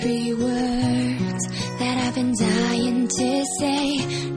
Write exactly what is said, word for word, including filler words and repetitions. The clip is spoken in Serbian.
three words that I've been dying to say.